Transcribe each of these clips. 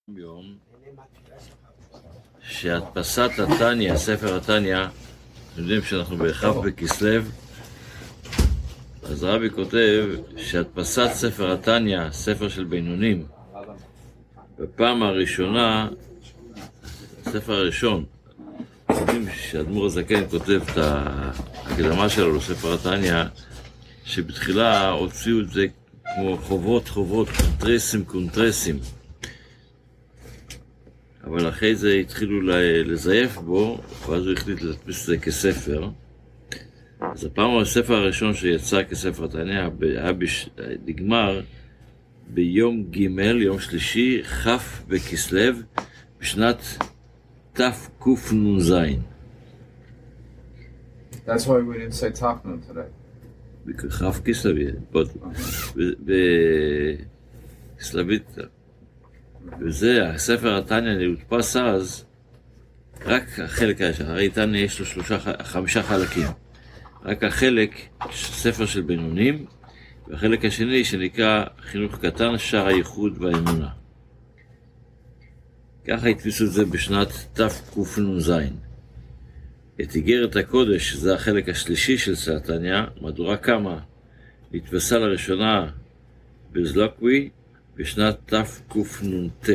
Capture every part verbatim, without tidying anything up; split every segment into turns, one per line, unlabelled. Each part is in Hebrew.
יום שהדפסת התניא, ספר התניא, יודעים שאנחנו בכ"ו בכסלו, אז רבי כותב שהדפסת ספר התניא, ספר של בינונים, בפעם הראשונה, ספר הראשון, יודעים שהאדמו"ר הזקן כותב את ההקדמה שלו לספר התניא, שבתחילה הוציאו את זה כמו חובות חובות, קונטרסים קונטרסים, אבל אחרי זה התחילו לזייף בו, ואז הוא החליט להדפיס את זה כספר. אז הפעם הספר הראשון שיצא כספר התניא היה נגמר ביום ג', יום שלישי, כ' בכסלו, בשנת תקנ"ז.
That's why we didn't say Tafnun today.
בכ' כסלו, בכסלווית. וזה, הספר התניא הודפס אז, רק החלק השני, הרי תניא יש לו שלושה, חמישה חלקים. רק החלק, ספר של בינונים, והחלק השני שנקרא חינוך קטן, שער הייחוד והאמונה. ככה הדפיסו את זה בשנת תקנ"ז. את איגרת הקודש, זה החלק השלישי של ספר התניא, מהדורה קמא, נתפסה לראשונה בזלוקווי, בשנת תקנ"ט.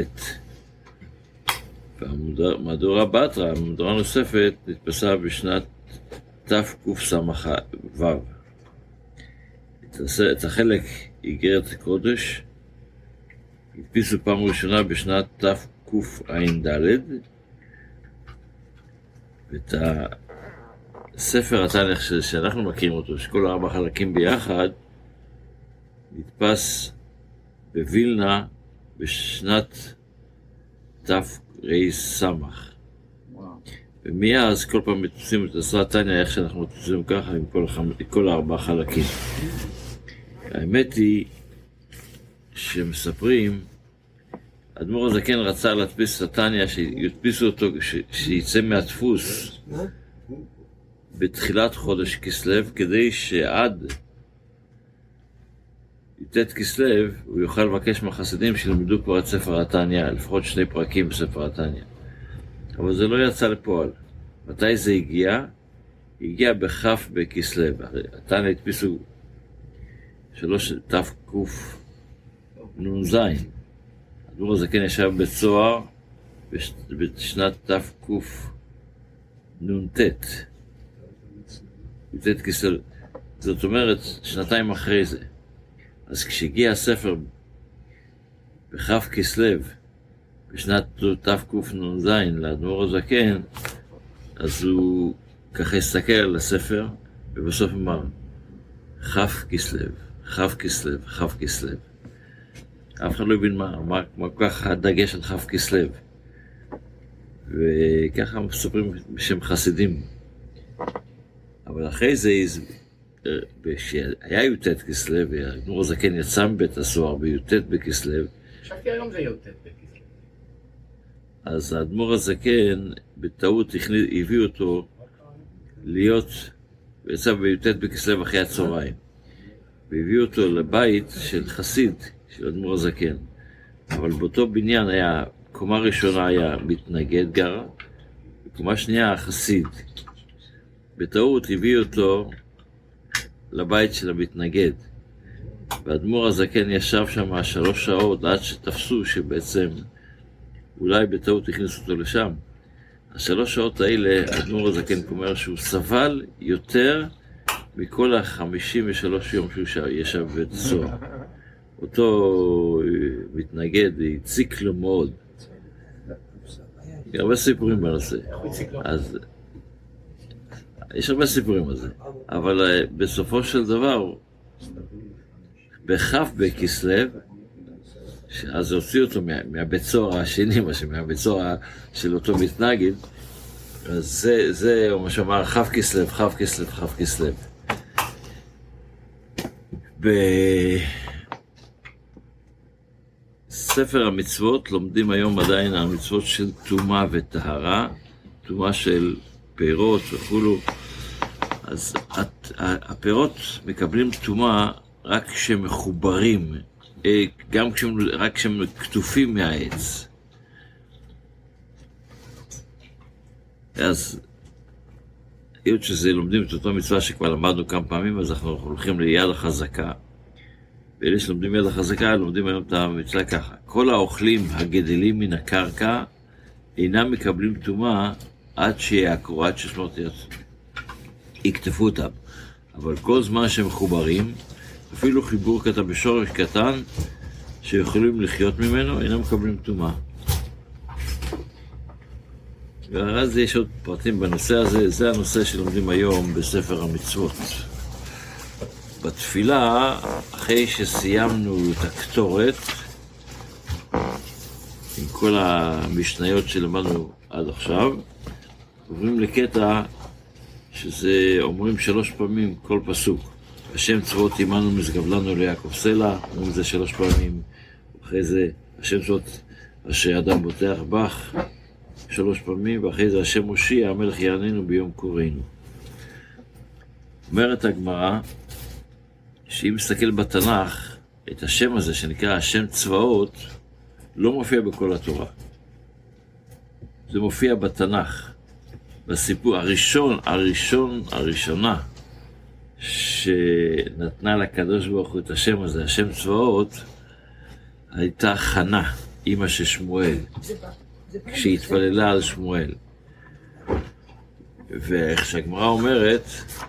והמהדורה בתרא, המהדורה נוספת, נתפסה בשנת תקס"ו. את החלק איגרת הקודש הדפיסו פעם ראשונה בשנת תקע"ד, ואת הספר התניא שאנחנו מכירים אותו, שכל ארבע חלקים ביחד, נתפס בווילנה בשנת תר"ס. ומאז כל פעם מתפסים את ספר התניא איך שאנחנו מתפסים ככה עם כל, החמ... כל הארבעה חלקים. האמת היא שמספרים, האדמו"ר הזקן רצה להדפיס את התניא, שידפיסו אותו, ש... שיצא מהדפוס בתחילת חודש כסלו, כדי שעד י"ט כסלו הוא יוכל לבקש מהחסידים שלמדו כבר את ספר התניא, לפחות שני פרקים בספר התניא. אבל זה לא יצא לפועל. מתי זה הגיע? הגיע בכ' בכסלו. התניא הדפיסו שלוש תקנ"ז. האדמו"ר הזקן ישב בצוהר בשנת תקנ"ט. י"ט כסלו. זאת אומרת, שנתיים אחרי זה. אז כשהגיע הספר בכ' כסלו, בשנת תקנ"ז, לאדמו"ר הזקן, אז הוא ככה הסתכל על הספר, ובסוף אמר, כ' כסלו, כ' כסלו, כ' כסלו. אף אחד לא הבין מה, מה, מה ככה הדגש על כ' כסלו. וככה מספרים בשם חסידים. אבל אחרי זה, כשהיה י"ט כסלו, והאדמו"ר הזקן יצא מבית הסוהר בי"ט בכסלו,
חשבתי היום זה י"ט בכסלו.
אז האדמו"ר הזקן בטעות הביא אותו להיות, ויצא בי"ט בכסלו אחרי הצהריים, והביא אותו לבית של חסיד של האדמו"ר הזקן. אבל באותו בניין היה, קומה ראשונה היה מתנגד גר, וקומה שנייה חסיד. בטעות הביא אותו לבית של המתנגד, והאדמו"ר הזקן ישב שם שלוש שעות עד שתפסו שבעצם אולי בטעות הכניסו אותו לשם. השלוש שעות האלה, האדמו"ר הזקן אומר שהוא סבל יותר מכל החמישים ושלוש יום שהוא ישב בבית הסוהר. אותו מתנגד, הציק לו מאוד. הרבה סיפורים בנושא. אז יש הרבה סיפורים על זה. אבל בסופו של דבר, בכ' בכסלו, אז הוציאו אותו מהבית סוהר השני, מהבית סוהר של אותו מתנגד, אז זה, זה מה שאמר, כ' כסלו, כ' כסלו, כ' כסלו. בספר המצוות לומדים היום עדיין על מצוות של טומאה וטהרה, טומאה של פירות וכולו. אז הפירות מקבלים טומאה רק כשהם מחוברים, גם כשהם, רק כשהם כתופים מהעץ. אז היות שזה לומדים את אותו מצווה שכבר למדנו כמה פעמים, אז אנחנו הולכים ליד החזקה. ואלה שלומדים יד החזקה, לומדים היום את המצווה ככה. כל האוכלים הגדלים מן הקרקע אינם מקבלים טומאה עד שיעקרו, עד ששמות יקטפו אותם. אבל כל זמן שהם מחוברים, אפילו חיבור קטן בשורש קטן, שיכולים לחיות ממנו, אינם מקבלים טומאה. ואז יש עוד פרטים בנושא הזה, זה הנושא שלומדים היום בספר המצוות. בתפילה, אחרי שסיימנו את הקטורת, עם כל המשניות שלמדנו עד עכשיו, עוברים לקטע שזה אומרים שלוש פעמים כל פסוק. השם צבאות עמנו משגב לנו ליעקב סלע, אומרים זה שלוש פעמים. אחרי זה השם צבאות אשר אדם בוטח בך, שלוש פעמים, ואחרי זה השם מושיע, המלך יעננו ביום קוראינו. אומרת הגמרא, שאם מסתכל בתנ"ך, את השם הזה שנקרא השם צבאות, לא מופיע בכל התורה. זה מופיע בתנ"ך. בסיפור הראשון, הראשון, הראשונה, שנתנה לקדוש ברוך הוא את השם הזה, השם צבאות, הייתה חנה, אמא של שמואל, כשהתפללה על שמואל. ואיך שהגמרא אומרת,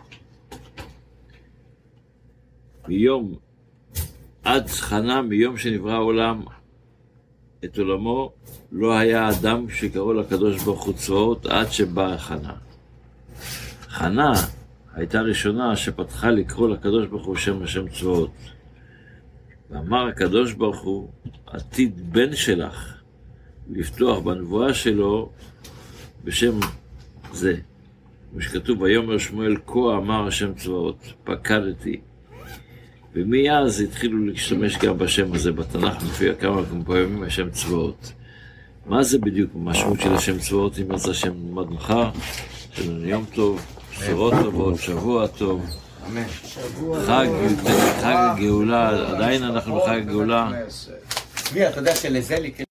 מיום, עד חנה, מיום שנברא העולם, את עולמו, לא היה אדם שקראו לקדוש ברוך הוא צבאות עד שבאה חנה. חנה הייתה ראשונה שפתחה לקרוא לקדוש ברוך הוא שם השם צבאות. ואמר הקדוש ברוך הוא, עתיד בן שלך לפתוח בנבואה שלו בשם זה. כמו שכתוב, ויאמר שמואל כה אמר השם צבאות, פקדתי. ומאז התחילו להשתמש גם בשם הזה בתנ"ך, מופיע כמה פעמים השם צבאות. מה זה בדיוק המשמעות של השם צבאות? אם ירצה השם נלמד מחר, שלנו יום טוב, בשורות טובות, שבוע טוב, חג, חג הגאולה, עדיין אנחנו בחג הגאולה.
צבי, אתה יודע שלזה